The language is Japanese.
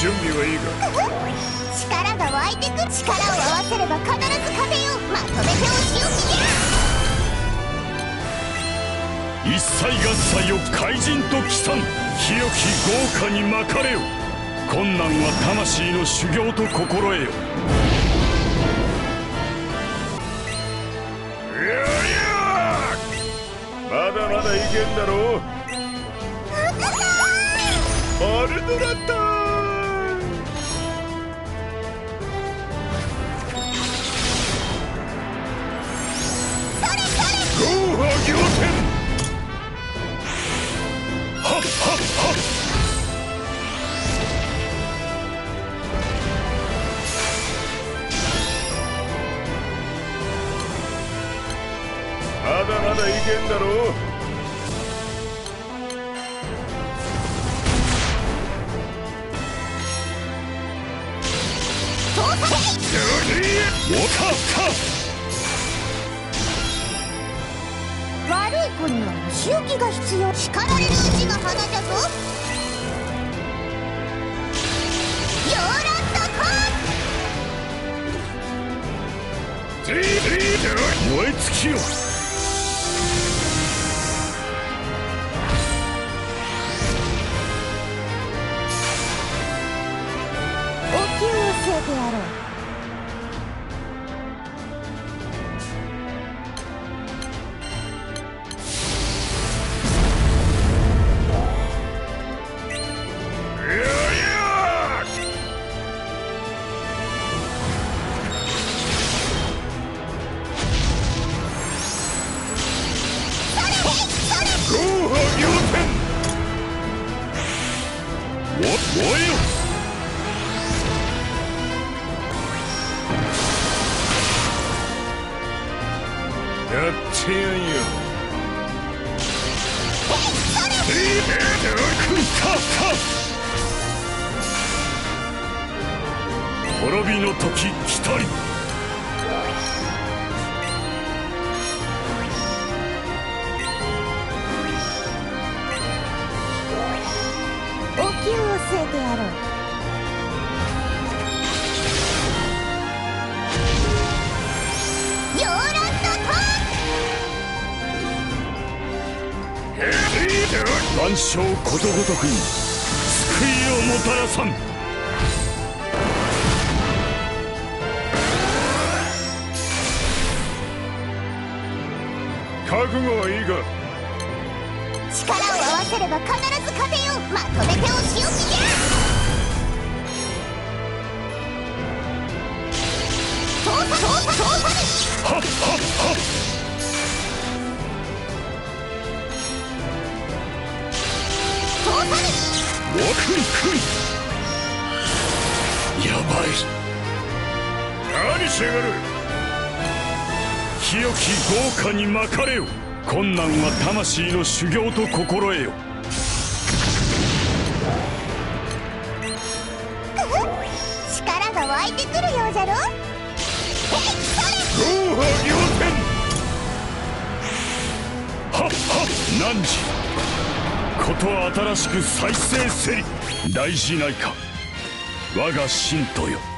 準備はいいか。 力が湧いてく。力を合わせれば必ず勝てよう。まとめてお仕置きじゃ。 一切合切よ怪人と帰参。清き豪華に巻かれよ。困難は魂の修行と心得よ。まだまだいけんだろう。アルドラッター。ゴーハ仰天。はっはっはっ。まだまだいけんだろう。 悪い子にはお仕置きが必要。叱られるうちが花じゃぞ。ヨーラッタコー燃え尽きよ。 お灸を据えてやろう。 やってやんよ。滅びの時来たり。 お灸を据えてやろう。ヨーラッタ万象ことごとくに救いをもたらさん。覚悟はいいか。 力を合わせれば必ず勝てよう。まとめてお仕置きじゃ。はっはっはっ。 やばい。何しやがる。清き豪華に巻かれよ。困難は魂の修行と心得よ。 力が湧いてくるようじゃろ。 ゴーハ仰天。はっはっ。汝こと新しく再生せり。大事ないか我が信徒よ。